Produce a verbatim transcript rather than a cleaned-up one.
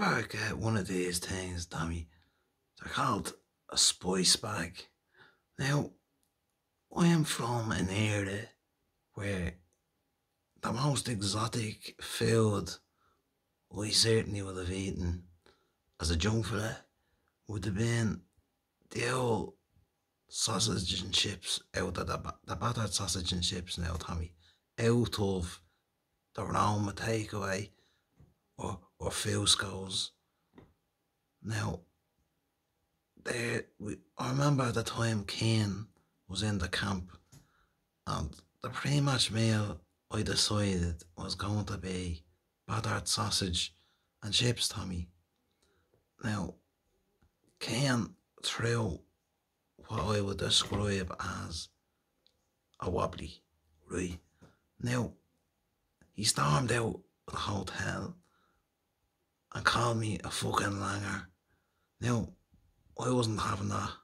better get one of these things, Tommy. They're called a spice bag. Now, I am from an area where the most exotic food I certainly would have eaten as a junk fella would have been the old sausage and chips out of the, the battered sausage and chips now, Tommy. Out of the Roma takeaway or, or Fusco's. Now, there, we, I remember at the time Keane was in the camp, and the pre-match meal I decided was going to be battered sausage and chips, Tommy. Now, Keane threw what I would describe as a wobbly, right? Now, he stormed out of the hotel and called me a fucking langer. Now, I wasn't having that.